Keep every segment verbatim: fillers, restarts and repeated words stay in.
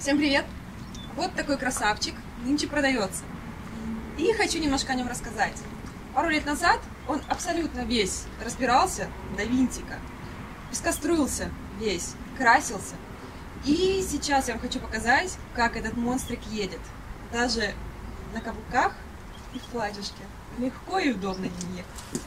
Всем привет! Вот такой красавчик нынче продается. И хочу немножко о нем рассказать. Пару лет назад он абсолютно весь разбирался до винтика, пескоструился весь, красился. И сейчас я вам хочу показать, как этот монстрик едет. Даже на каблуках и в платьишке. Легко и удобно им ехать.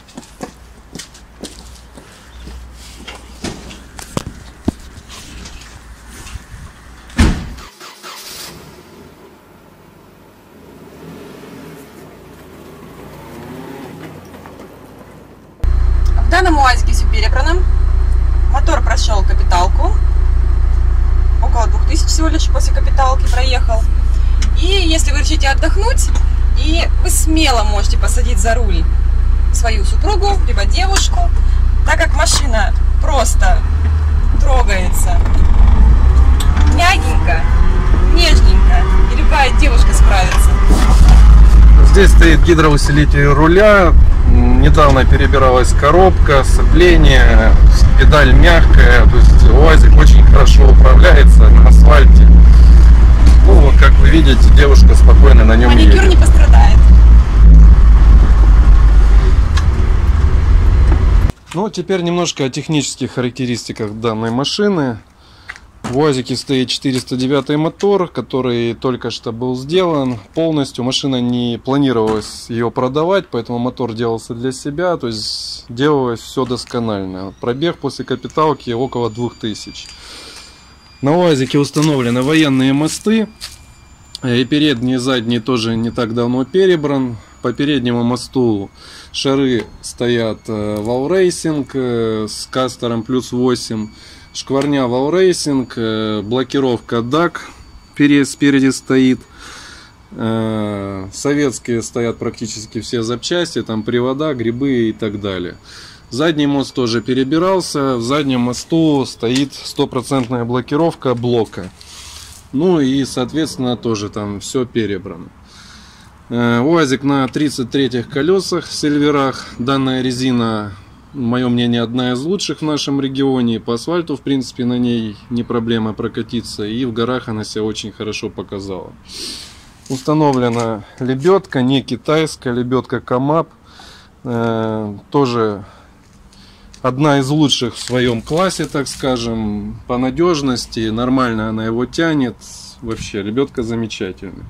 В данном УАЗике все перебрано. Мотор прошел капиталку. Около двух тысяч всего лишь после капиталки проехал. И если вы решите отдохнуть, и вы смело можете посадить за руль свою супругу, либо девушку, так как машина просто трогается мягенько, нежненько, и любая девушка справится. Здесь стоит гидроусилитель руля. Недавно перебиралась коробка, сцепление, педаль мягкая, то есть УАЗик очень хорошо управляется на асфальте. Ну вот, как вы видите, девушка спокойно на нем едет. Маникюр не пострадает. Ну, теперь немножко о технических характеристиках данной машины. В УАЗике стоит четыреста девятый мотор, который только что был сделан полностью. Машина не планировалась ее продавать, поэтому мотор делался для себя, то есть делалось все досконально. Пробег после капиталки около двух тысяч. На УАЗике установлены военные мосты, и передний и задний тоже не так давно перебран. По переднему мосту шары стоят Wall Racing с кастером плюс восемь. Шкварня Wall Racing, блокировка дак спереди стоит. Советские стоят практически все запчасти, там привода, грибы и так далее. Задний мост тоже перебирался. В заднем мосту стоит стопроцентная блокировка блока. Ну и соответственно тоже там все перебрано. УАЗик на тридцать третьих колесах, сильверах. Данная резина, мое мнение, одна из лучших в нашем регионе. По асфальту, в принципе, на ней не проблема прокатиться. И в горах она себя очень хорошо показала. Установлена лебедка, не китайская, лебедка Камап. Э, тоже одна из лучших в своем классе, так скажем. По надежности, нормально она его тянет. Вообще, лебедка замечательная.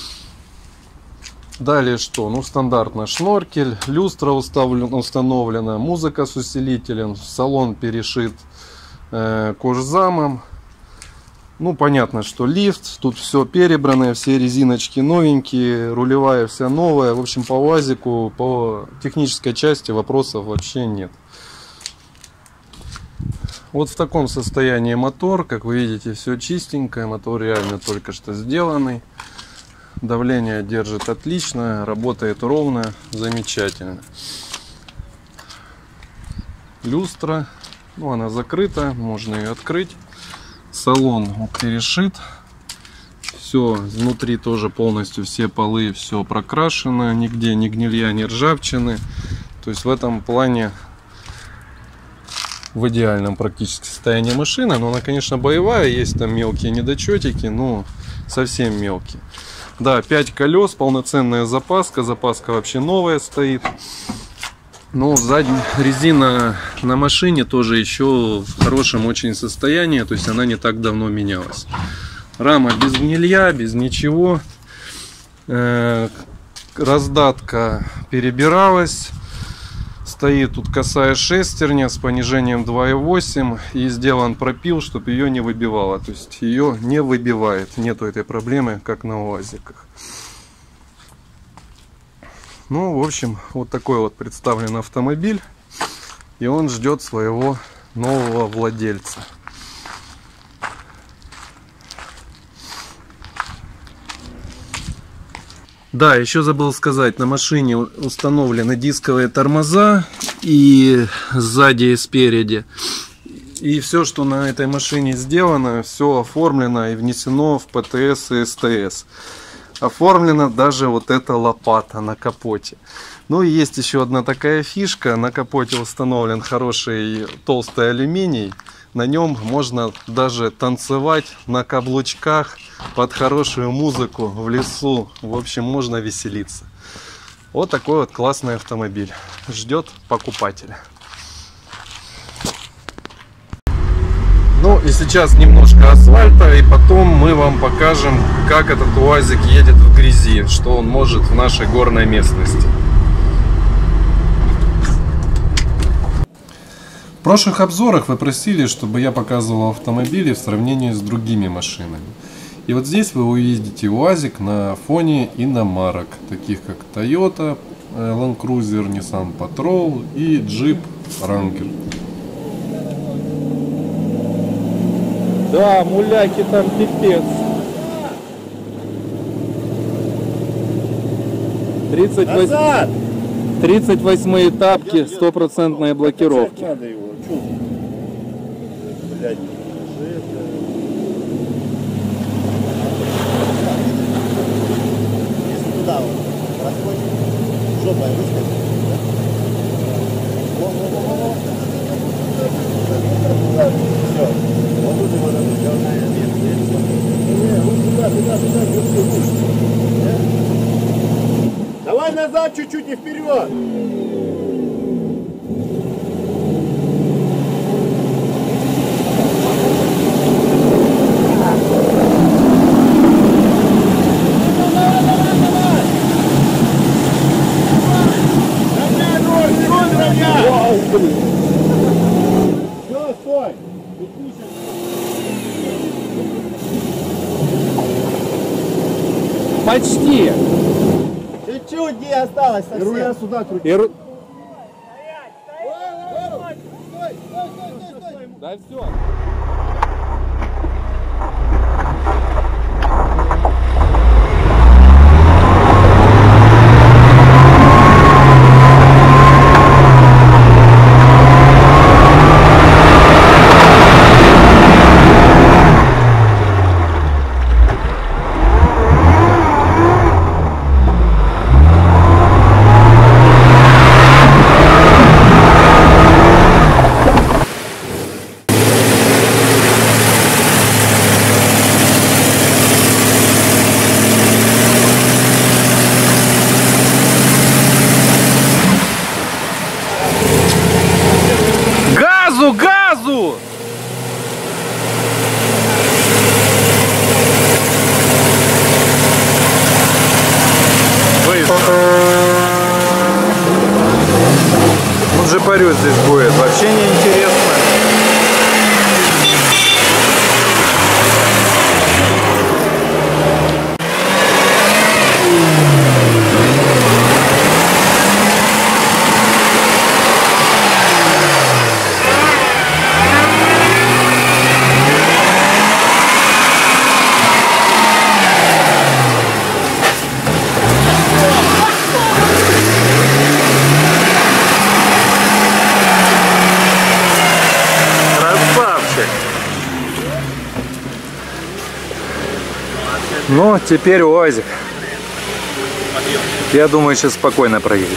Далее что? Ну, стандартно шноркель, люстра установлена, музыка с усилителем, салон перешит э, кожзамом. Ну, понятно, что лифт, тут все перебранное, все резиночки новенькие, рулевая вся новая. В общем, по УАЗику, по технической части вопросов вообще нет. Вот в таком состоянии мотор, как вы видите, все чистенькое, мотор реально только что сделанный. Давление держит отлично, работает ровно, замечательно. Люстра, ну, она закрыта, можно ее открыть. Салон перешит. Все, внутри тоже полностью все полы, все прокрашено, нигде ни гнилья, ни ржавчины. То есть в этом плане в идеальном практически состоянии машина. Но она, конечно, боевая, есть там мелкие недочетики, но совсем мелкие. Да, пять колес, полноценная запаска. Запаска вообще новая стоит. Но задняя резина на машине тоже еще в хорошем очень состоянии. То есть она не так давно менялась. Рама без гнилья, без ничего. Э-э- раздатка перебиралась. Стоит тут косая шестерня с понижением два и восемь. И сделан пропил, чтобы ее не выбивало. То есть ее не выбивает. Нету этой проблемы, как на УАЗиках. Ну, в общем, вот такой вот представлен автомобиль. И он ждет своего нового владельца. Да, еще забыл сказать, на машине установлены дисковые тормоза и сзади, и спереди. И все, что на этой машине сделано, все оформлено и внесено в ПТС и СТС. Оформлена даже вот эта лопата на капоте. Ну и есть еще одна такая фишка. На капоте установлен хороший толстый алюминий. На нем можно даже танцевать на каблучках под хорошую музыку в лесу. В общем, можно веселиться. Вот такой вот классный автомобиль. Ждет покупателя. Ну и сейчас немножко асфальта, и потом мы вам покажем, как этот УАЗик едет в грязи, что он может в нашей горной местности. В прошлых обзорах вы просили, чтобы я показывал автомобили в сравнении с другими машинами. И вот здесь вы увидите УАЗик на фоне иномарок, таких как Toyota Land Cruiser, Nissan Patrol и Jeep Wrangler. Да, муляки там пипец. тридцать восьмые тапки, стопроцентные блокировки. Надо его, чё? Блядь, если туда вот расходит, жопой выскочит, да? Во-во-во-во-во. Все. Вот тут его надо делать. Не, вот туда, туда, туда, туда. Давай назад чуть-чуть и вперед. Все, стой. Почти. Чуть-чуть, где осталось совсем. И руля сюда крути. И ру... Стой, стой, стой, стой. Да все. Газу, газу! Он же парю здесь будет. Вообще неинтересно. Ну, теперь УАЗик. Я думаю, сейчас спокойно проедет.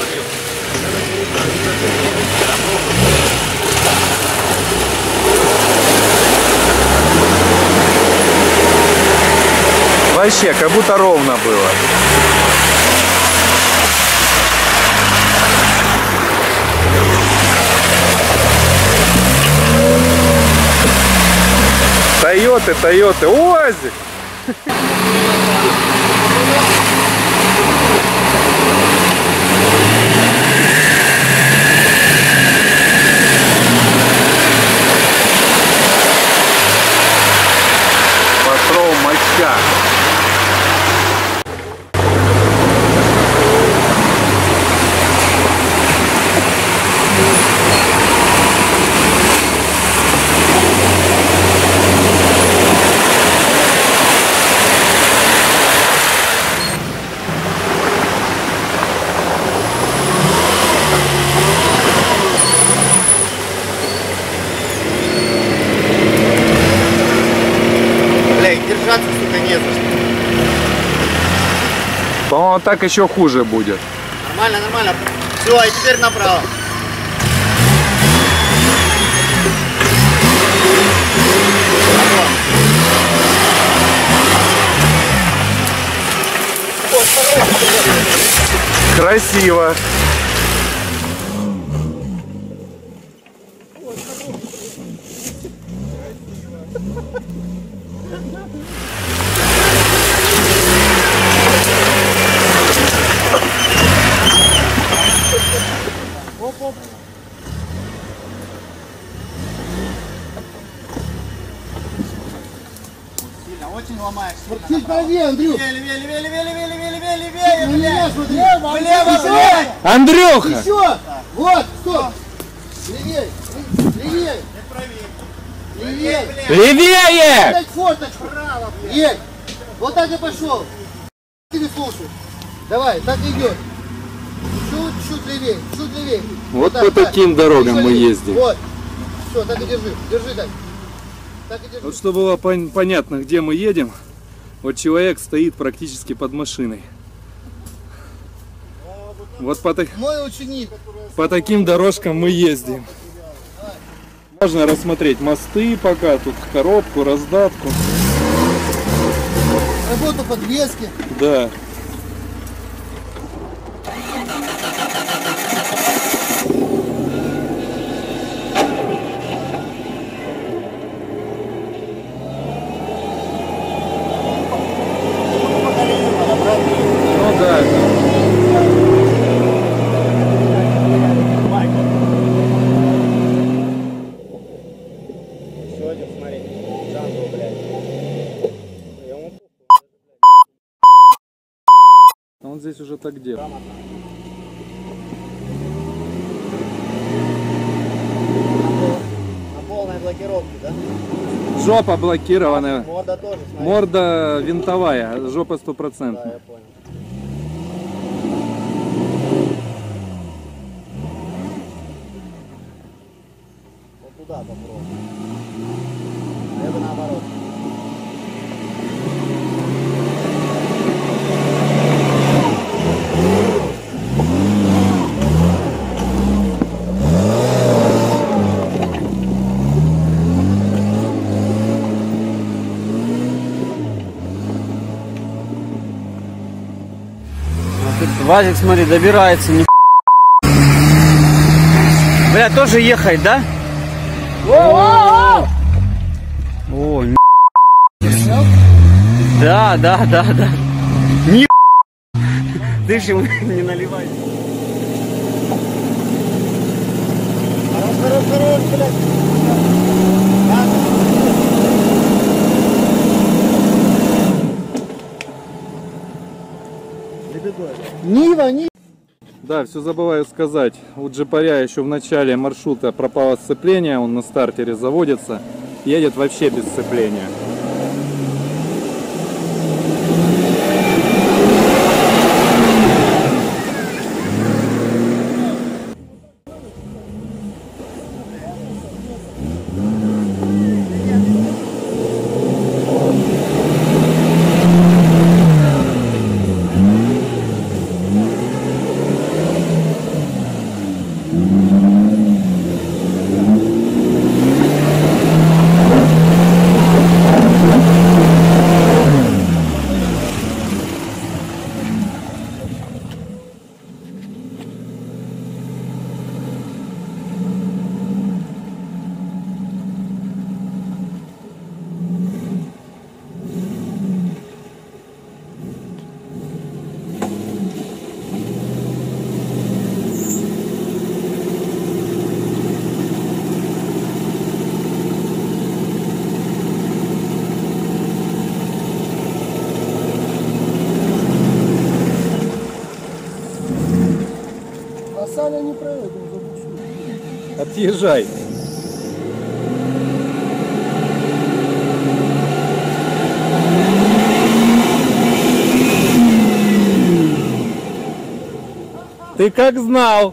Вообще, как будто ровно было. Тойоты, Тойоты, УАЗик! Патрол моча. Держаться, сука, не за что. По-моему, так еще хуже будет. Нормально, нормально. Все, и теперь направо. Красиво. Очень ломаешь. Чуть правее, Андрюх. Левее, левее, левее, левее, левее, левее, левее, левее. Влево, влево, влево. Андрюха! Еще. Вот, стоп. Левее, левее. Левее. Левее! Дай форточку. Есть. Вот так и пошел. Ты не слушай. Давай, так идет. Чуть-чуть левее, чуть левее. Вот по таким дорогам мы ездим. Вот. Все, так и держи. Держи так. Вот чтобы было пон понятно, где мы едем, вот человек стоит практически под машиной. Вот по, так... Мой ученик. по таким дорожкам мы ездим. Можно рассмотреть мосты пока, тут коробку, раздатку. Работу подвески. Да. Ну да. Еще один, смотри. Джанго, блядь. Он здесь уже так делает. На полной блокировке, да? Жопа блокированная. Морда тоже, смотри. Морда винтовая, жопа Да, стопроцентная. я понял. Вот туда попробуй. Я бы наоборот. Вазик, смотри, добирается. Не... Бля, тоже ехать, да? О, не... Да, да, да, да. Не... Ты же ему не наливай. Хорош, хорош, хорош, блядь. Нива, Нива. Да, все забываю сказать. У джипаря еще в начале маршрута пропало сцепление, он на стартере заводится, едет вообще без сцепления. Саня не проедет, Отъезжай. Ты как знал?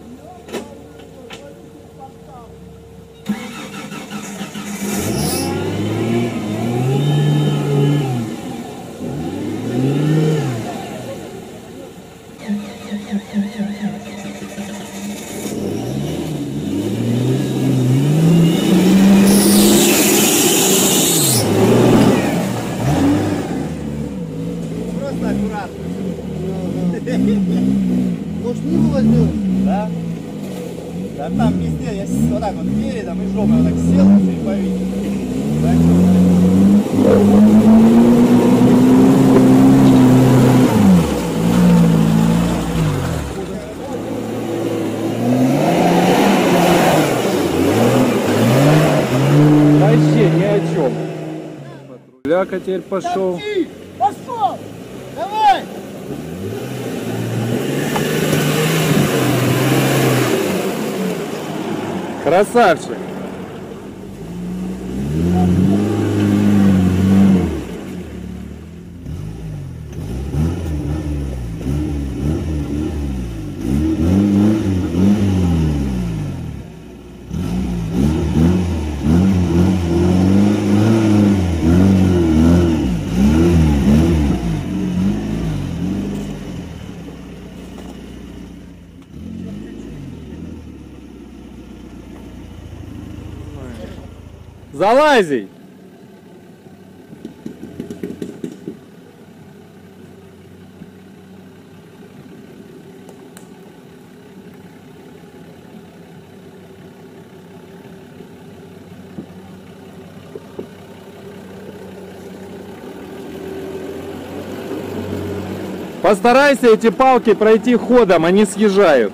просто аккуратно. Может, не возьмем? Да? Да там везде, я с- вот так вот передом и жопой вот так сел и повис. Вообще ни о чем. Патруляка теперь пошел. Пошел! Давай! Красавчик. Залазей! Постарайся эти палки пройти ходом, они съезжают.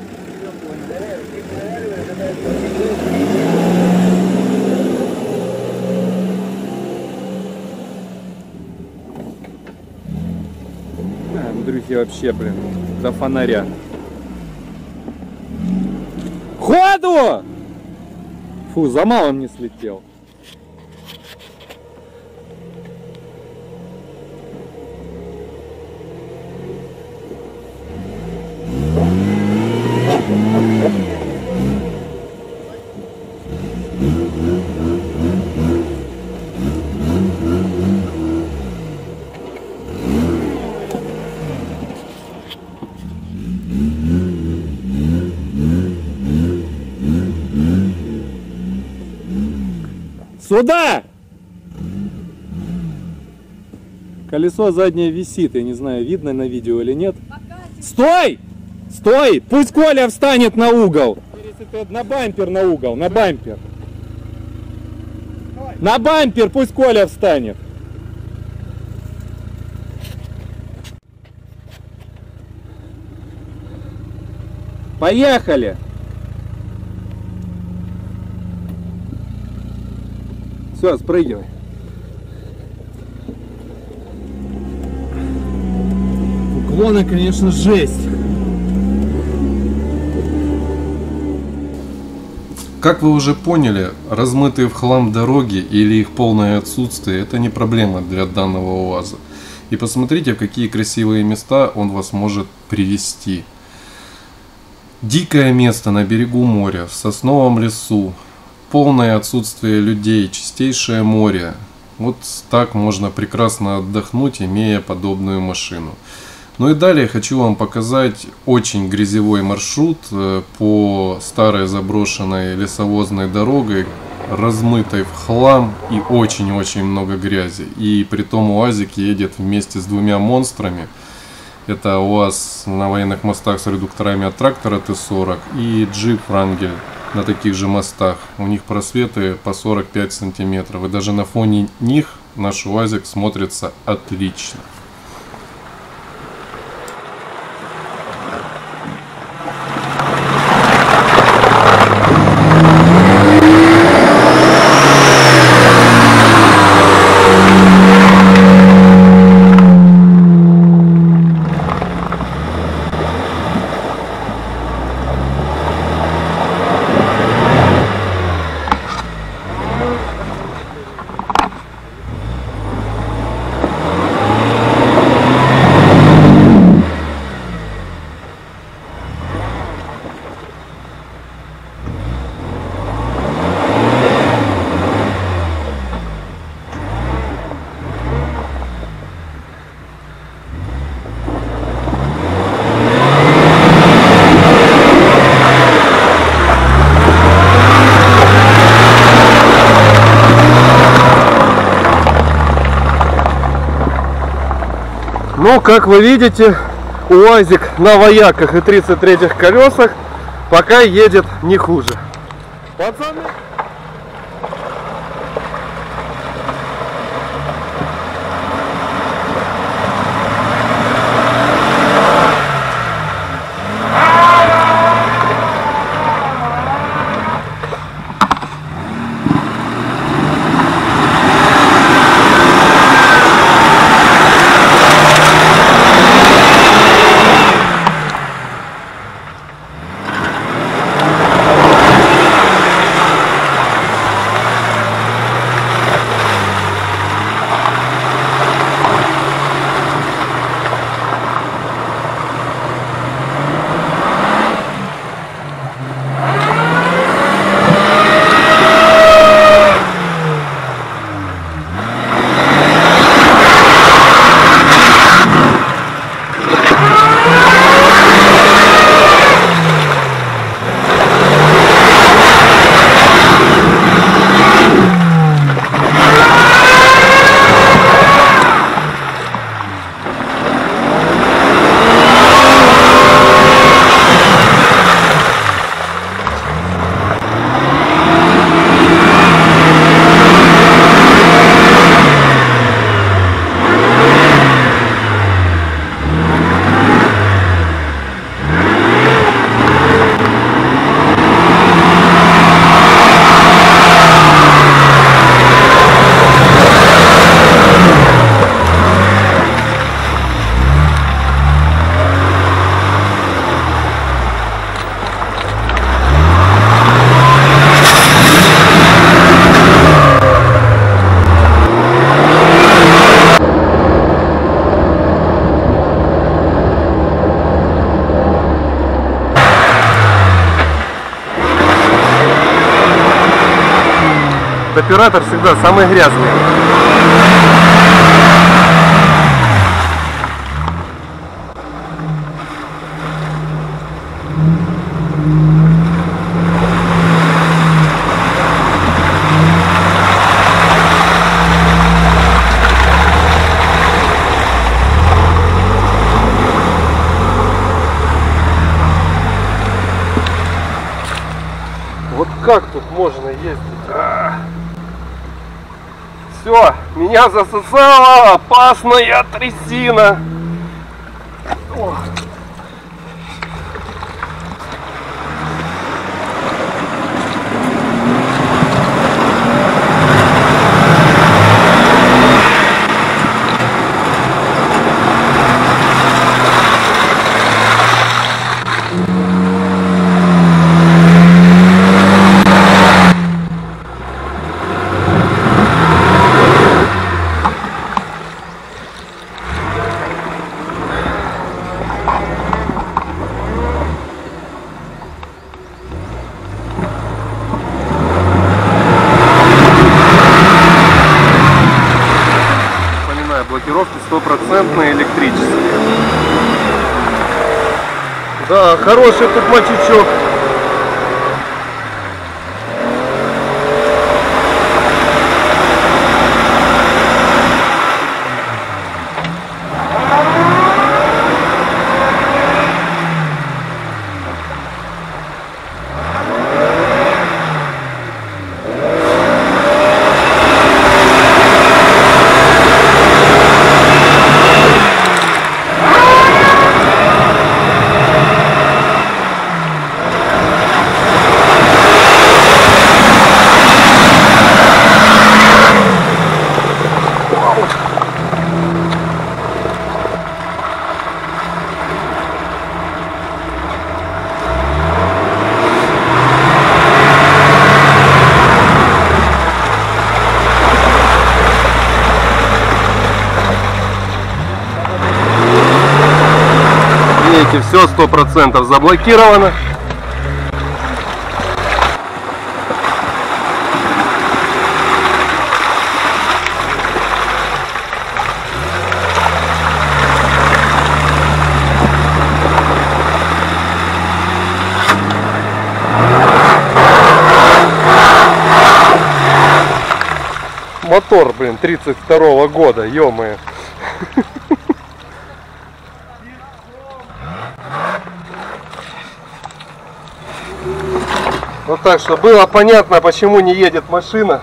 Андрюхи вообще, блин, до фонаря. Ходу! Фу, за малым не слетел. Сюда! Колесо заднее висит, я не знаю, видно на видео или нет. Стой! Стой! Пусть Коля встанет на угол. На бампер на угол, на бампер. На бампер пусть Коля встанет. Поехали! Все, спрыгивай. Уклоны, конечно, жесть. Как вы уже поняли, размытые в хлам дороги или их полное отсутствие – это не проблема для данного УАЗа. И посмотрите, в какие красивые места он вас может привести. Дикое место на берегу моря, в сосновом лесу, полное отсутствие людей, чистейшее море. Вот так можно прекрасно отдохнуть, имея подобную машину. Ну и далее хочу вам показать очень грязевой маршрут по старой заброшенной лесовозной дороге, размытой в хлам и очень-очень много грязи. И при том УАЗик едет вместе с двумя монстрами. Это УАЗ на военных мостах с редукторами от трактора Т сорок и джип Wrangler на таких же мостах. У них просветы по сорок пять сантиметров. И даже на фоне них наш УАЗик смотрится отлично. Ну, как вы видите, УАЗик на вояках и тридцать третьих колесах пока едет не хуже. Пацаны! Оператор всегда самый грязный. Вот как тут можно ездить? Все, меня засосала опасная трясина. О. Блокировки стопроцентные электрические. Да, хороший тут мочечок. Видите, все сто процентов заблокировано. Мотор, блин, тридцать второго года, ё-моё. Вот так, что было понятно, почему не едет машина.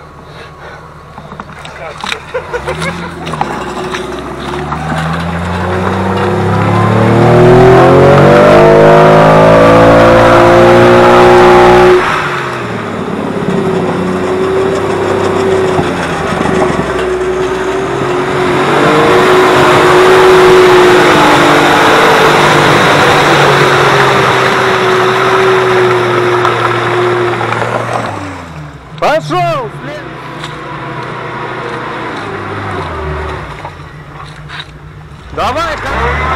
Пошел! Давай-ка!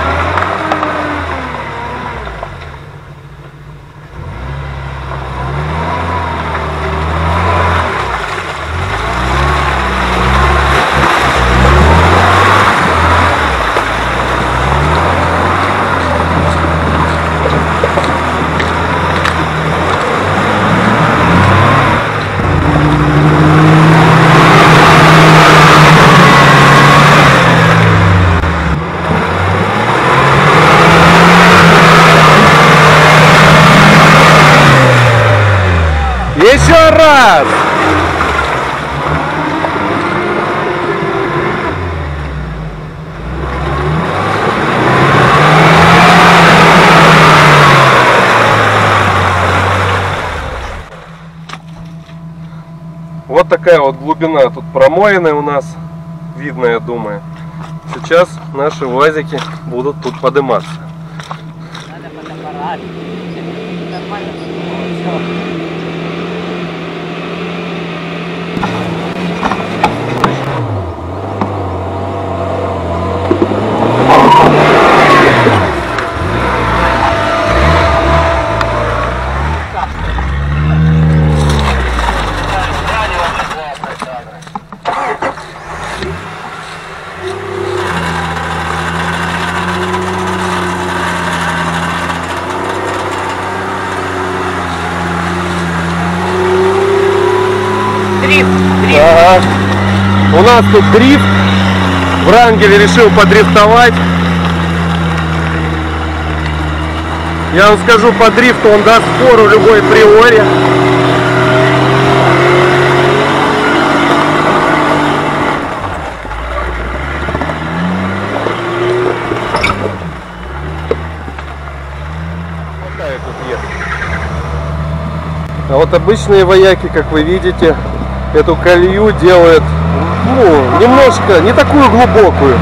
Еще раз! Вот такая вот глубина тут промоины у нас, видно, я думаю. Сейчас наши УАЗики будут тут подниматься. Надо фотоаппарат. Нормально все. Ага. У нас тут дрифт. Врангель решил подрифтовать. Я вам скажу, по дрифту он даст фору любой приоре. А вот обычные вояки, как вы видите, эту колею делают, ну, немножко, не такую глубокую.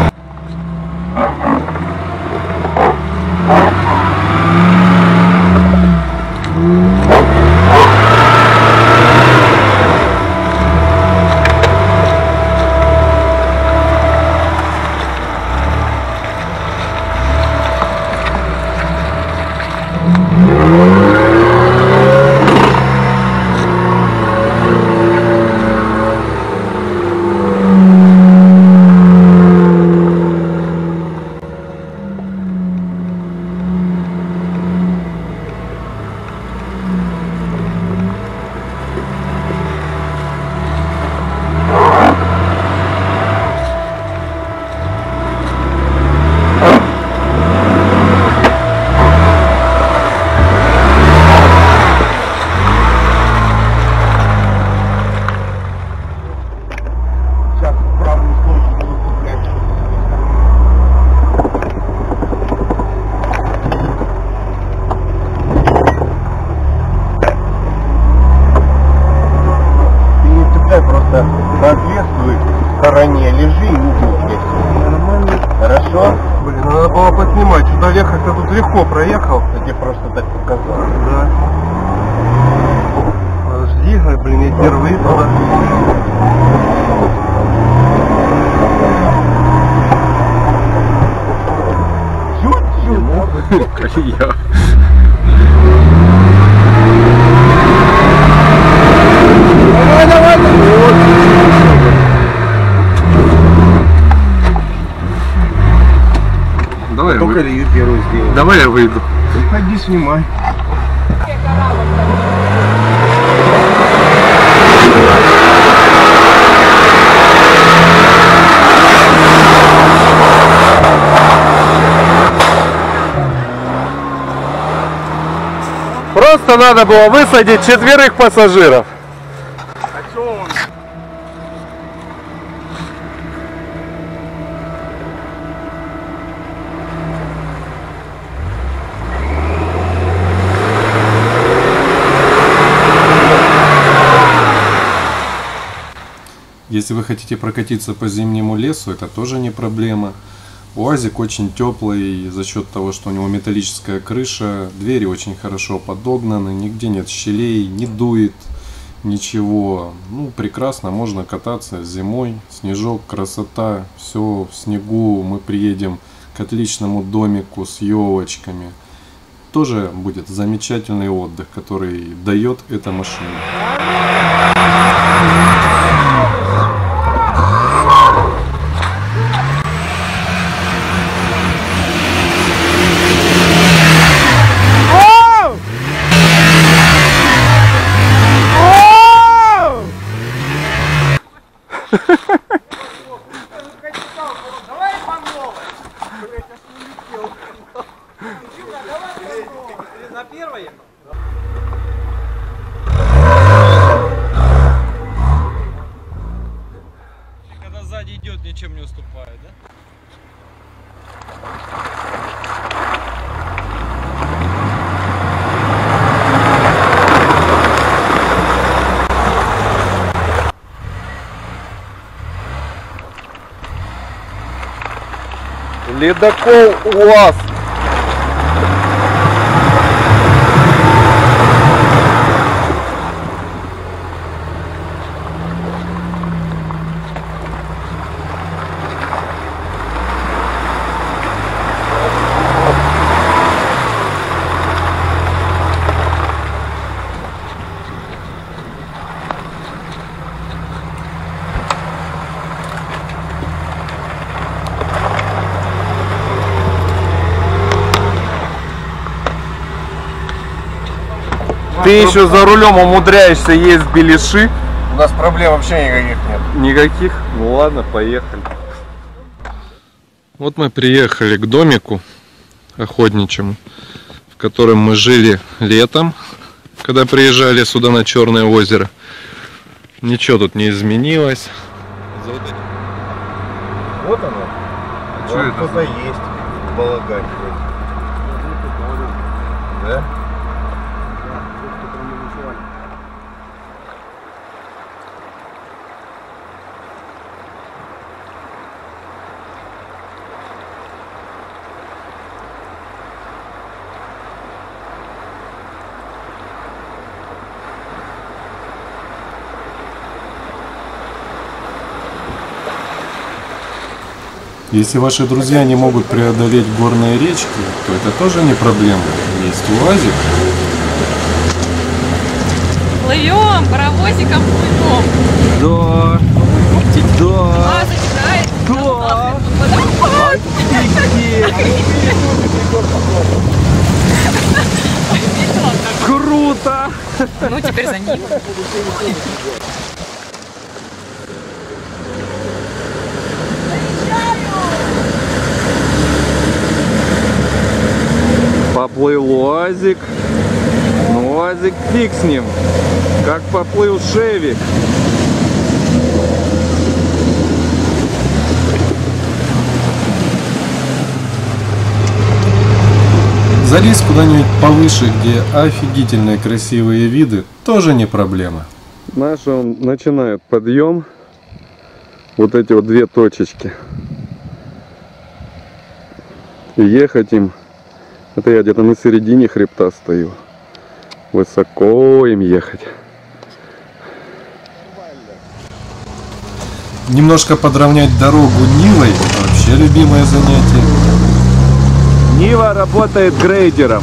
Соответствует стороне, лежи и угол. Нормально. Хорошо? Блин, надо было поснимать. Сюда ехать-то тут легко проехал. Я тебе просто так показал. Да. Подожди, блин, я впервые туда. Чуть-чуть. Колея. Давай, давай, давай. Давай я Только выйду. первую сделал. Давай я выйду. Приходи, снимай. Просто надо было высадить четверых пассажиров. А чё он? Если вы хотите прокатиться по зимнему лесу, это тоже не проблема. УАЗик очень теплый за счет того, что у него металлическая крыша, двери очень хорошо подогнаны, нигде нет щелей, не дует ничего. Ну, прекрасно, можно кататься зимой, снежок, красота, все в снегу. Мы приедем к отличному домику с елочками. Тоже будет замечательный отдых, который дает эта машина. Давай по новой. На первой ехал? Когда сзади идет, ничем не уступает, да? Ледокол УАЗ. Ты еще за рулем умудряешься есть беляши? У нас проблем вообще никаких нет. Никаких? Ну ладно, поехали. Вот мы приехали к домику охотничьему, в котором мы жили летом, когда приезжали сюда на Черное озеро. Ничего тут не изменилось. Вот оно. А что это? Кто-то есть в балагане. Да? Если ваши друзья не могут преодолеть горные речки, то это тоже не проблема. Есть УАЗик. Плывем, паровозиком плывем. Да. Да. А, затекает. Да. Водопад. Круто. Ну, теперь за ним. Поплыл УАЗик. Ну, УАЗик фиг с ним. Как поплыл Шевик. Залезть куда-нибудь повыше, где офигительные красивые виды, тоже не проблема. Наш он начинает подъем. Вот эти вот две точечки. И ехать им. Это я где-то на середине хребта стою. Высоко им ехать. Немножко подровнять дорогу Нивой — вообще любимое занятие. Нива работает грейдером.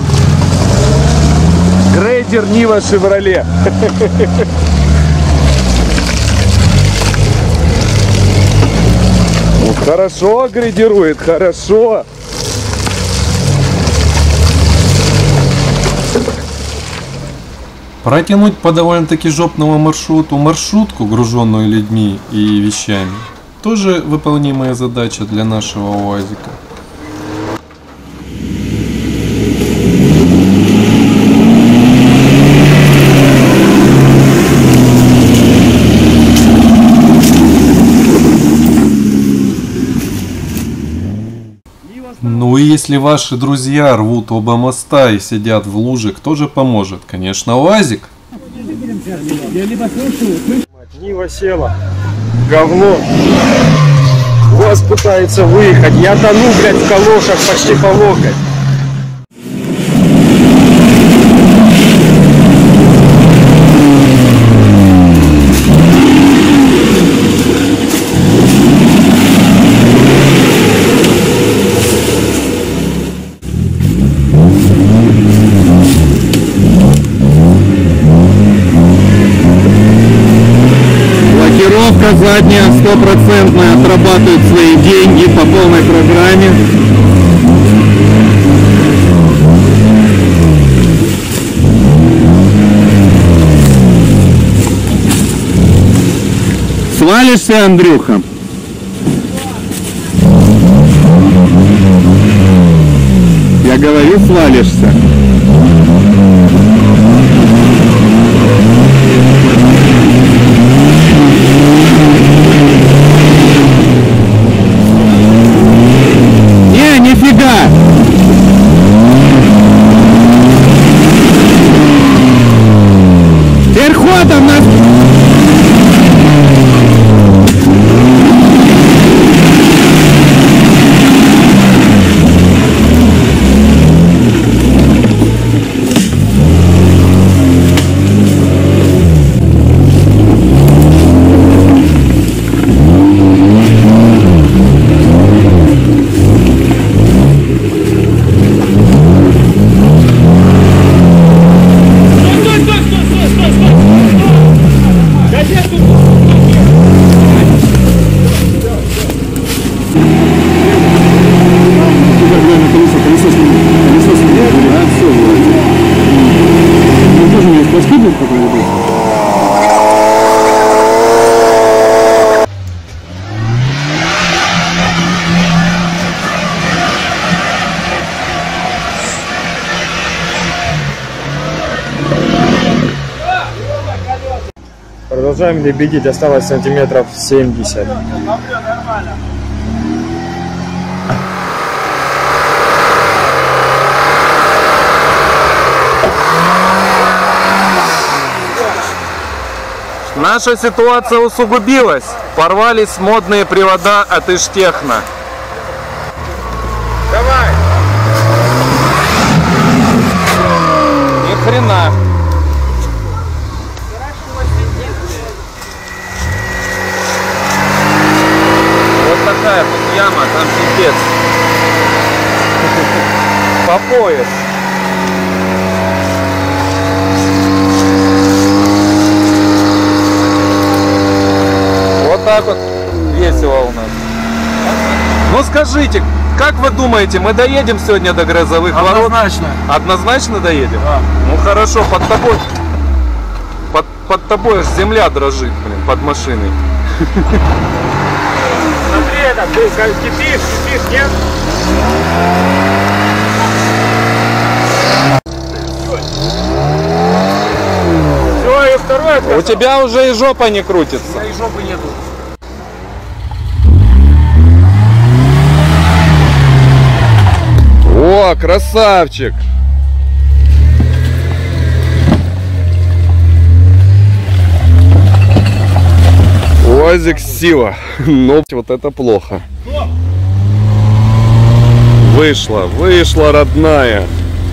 Грейдер Нива Шевроле. Ну, хорошо грейдирует, хорошо. Протянуть по довольно-таки жопному маршруту маршрутку, груженную людьми и вещами, тоже выполнимая задача для нашего УАЗика. если ваши друзья рвут оба моста и сидят в луже, кто же поможет? Конечно, УАЗик. Нива села. Говно. УАЗ пытается выехать. Я тону, блядь, в калошах почти по локоть. Блокировка задняя стопроцентная, отрабатывает свои деньги по полной программе. Свалишься, Андрюха? Я говорю, свалишься. Не, нифига! Теперь ходом нас... Продолжаем лебедить, осталось сантиметров семьдесят. Наша ситуация усугубилась. Порвались модные привода от Иштехно. Давай! Ни хрена. Вот такая тут яма, там пипец. По пояс. Вот так вот весело у нас. Ну скажите, как вы думаете, мы доедем сегодня до Грозовых ворот? Однозначно. Однозначно доедем? Да. Ну хорошо, под тобой. Под, под тобой аж земля дрожит, блин, под машиной. Смотри, это, ты кипишь, кипишь, нет? Все, и второе. У тебя уже и жопа не крутится. И жопы нету. О, красавчик! УАЗик сила. Но вот это плохо. Вышла, вышла, родная.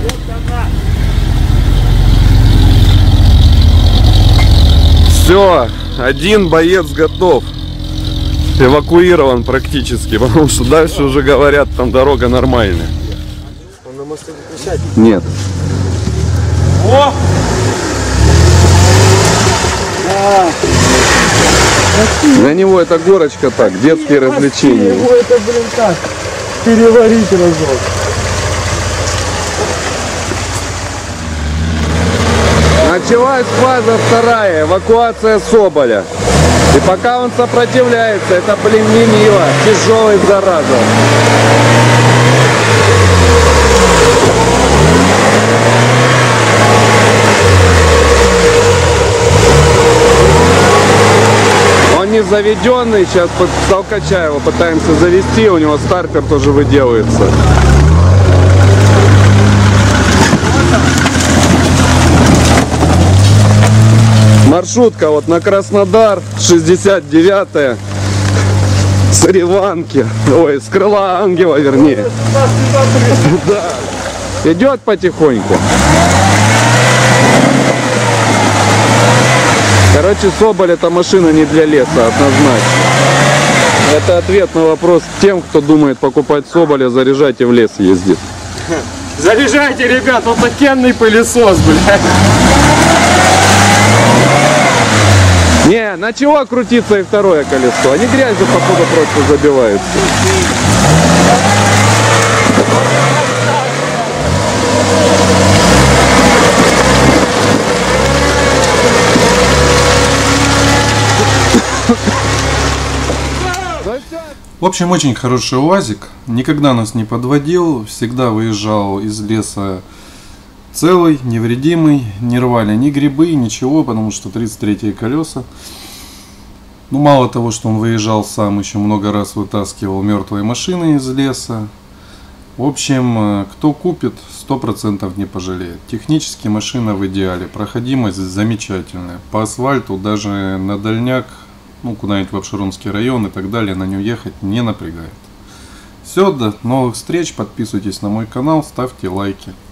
Все, один боец готов. Эвакуирован практически, потому что дальше уже говорят, там дорога нормальная. Он на мосту выключать? Нет. О! Для него это горочка так, детские развлечения. Его это, блин, так, переварить разок. Началась фаза вторая, эвакуация Соболя. И пока он сопротивляется, это, блин, не Нива, тяжелый зараза. Он не заведенный, сейчас под толкача его пытаемся завести, у него стартер тоже выделывается. Маршрутка вот на Краснодар, шестьдесят девятая. С Реванки. Ой, с Крыла Ангела, вернее. Да. Идет потихоньку. Короче, Соболь — это машина не для леса, однозначно. Это ответ на вопрос тем, кто думает покупать Соболя, заряжать и в лес ездит. Заряжайте, ребят, вот окенный пылесос, блядь. Не, на чего крутится и второе колесо? Они грязью, походу, просто забиваются. В общем, очень хороший УАЗик, никогда нас не подводил, всегда выезжал из леса целый, невредимый, не рвали ни грибы, ничего, потому что тридцать третьи колеса. Ну, мало того, что он выезжал сам, еще много раз вытаскивал мертвые машины из леса. В общем, кто купит, сто процентов не пожалеет. Технически машина в идеале, проходимость замечательная. По асфальту даже на дальняк, ну, куда-нибудь в Обширонский район и так далее, на нем ехать не напрягает. Все, до новых встреч, подписывайтесь на мой канал, ставьте лайки.